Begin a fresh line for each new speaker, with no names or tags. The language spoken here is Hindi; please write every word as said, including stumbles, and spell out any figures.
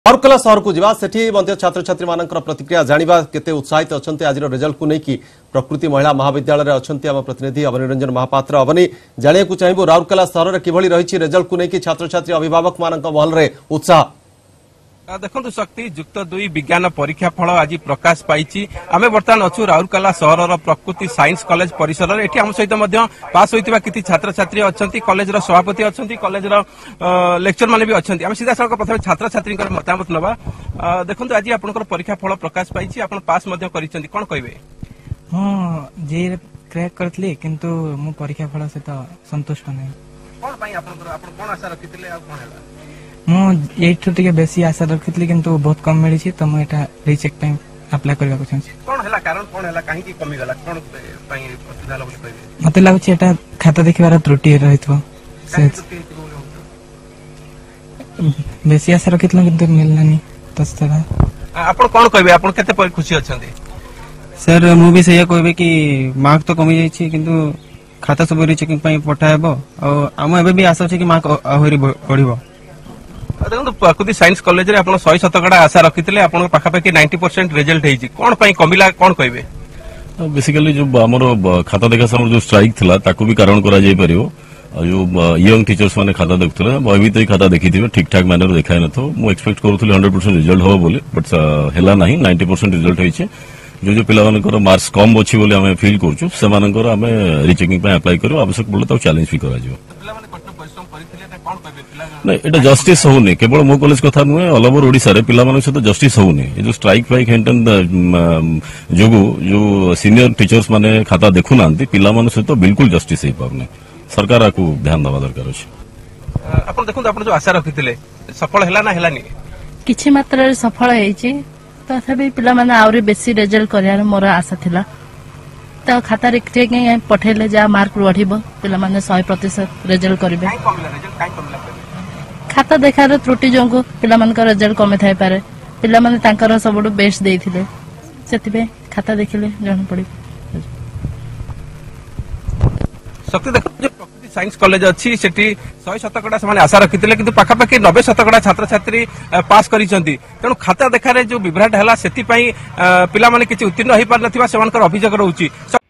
राउरकेला सहर को जावा सेठी मध्य छात्र छात्री मानकर प्रतिक्रिया जानिबा केते उत्साहित अछंते आज रिजल्ट को नहीं प्रकृति महिला महाविद्यालय रे अछंती आम प्रतिनिधि अवनी रंजन महापात्र अवनी जानिया को चाहिबो राउरकेला सहर रे किभली रहिछि रिजल्ट को नहीं छात्र छात्री अभिभावक मानक महल रे उत्साह
देखो शक्ति युक्त दुई विज्ञान परीक्षा फल आज प्रकाश पाई आम बर्तमान अच्छु राउरकेला सहर प्रकृति साइंस कॉलेज परिसर एटी आम सहित पास होता किसी छात्र छात्री अच्छा कॉलेज सभापति अच्छा कॉलेज लेक्चर मैंने भी अच्छा आम सीधा सड़क प्रथम छात्र छात्री मतामत नवा देखो आज आप परीक्षा फल प्रकाश पाई आप पास कौन कहे
हाँ जे क्रैक करथले किंतु मु परीक्षा फल से तो संतुष्ट नहीं
कौन पई आपन आपन कोन आशा रखितले आ कोन हैला
मु एठु टिके बेसी आशा रखितली किंतु बहुत कम मिली छी तो मु एटा रीचेक पे अप्लाई करबा को चाहछी
कोन हैला कारण कोन हैला काहे की कमी गला कोन पई असुविधा लागले कहबे
मते लागु छी एटा खाता देखिबार त्रुटि रहितबो से बेसी आशा रखितलो किंतु मिललानी तस्तरा
आपन कोन कहबे आपन केते पर खुशी अछंती
सर मु भी सही कहबे कि मार्क तो कमी जाई छी किंतु खाता सब रीचेकिंग पई पठाएबो और हम एबे भी आशा छै कि मार्क आहुरी बढ़िबो
देखो प्रकृति साइंस कॉलेज रे आपण सौ शतकड़ा आशा रखितले आपण पाखापाखि नब्बे परसेंट रिजल्ट हेछि कोन पई कमिला कोन कहबे
बेसिकली जो हमर खाता देखा समय जो स्ट्राइक थिला ताकू भी कारण करा जाई परियो जो यंग टीचर्स माने खाता देखथले भयभीत ही खाता देखिथिबे ठीक ठाक मैनर देखाय नथो मु एक्सपेक्ट करूथले हंड्रेड परसेंट रिजल्ट हो बोली बट हेला नाही नब्बे परसेंट रिजल्ट हेछि जो जो पिला मानकर मार्क्स कम अछि बोली हमें फील करछु से मानकर हमें रीचेकिंग पे अप्लाई करू आवश्यक बोले तो चैलेंज भी करा जिवो
पिला माने कष्ट परिश्रम करिथिले त कोन कहबे पिला
नहीं एटा जस्टिस होनी केवल मो कॉलेज कथा नुहे ऑल ओवर ओडिसा रे पिला मानक सहित जस्टिस होनी ये जो स्ट्राइक फाइक हेंटन जोगु जो सीनियर टीचर्स माने खाता देखु नांती पिला मानक सहित बिल्कुल जस्टिस हे पाबने सरकार को ध्यान देवा दरकार अछि
आपण देखु आपण जो आशा रखिथिले सफल हैला ना हैलानी
किछि मात्रा रे सफल हेछि तथापि पिला माने आउरी बेसी रिजल्ट करियार मोर आशा थिला तो खाता रे ठीक पठेले जा मार्क बढ़िबो पिला माने सौ प्रतिशत रिजल्ट करबे खाता देखार त्रुटि जोंगु पिला मान का रिजल्ट कमे थाई पारे पिला माने तांकर सबडु बेस्ट देथिले सेतिबे खाता देखिले जण पड़ी
शक्ति देखो जो प्रकृति साइंस कॉलेज अच्छी सेठी सौ शतकड़ा से आशा रखिते किंतु पाखापाखि नब्बे शतकड़ा छात्र छात्री पास करिसंती तेणु खाता देखारे जो विभ्राट हैला सेति पई पिला माने किछि उत्तीर्ण होई पार नथिबा सेमानकर अभियोग रहउची।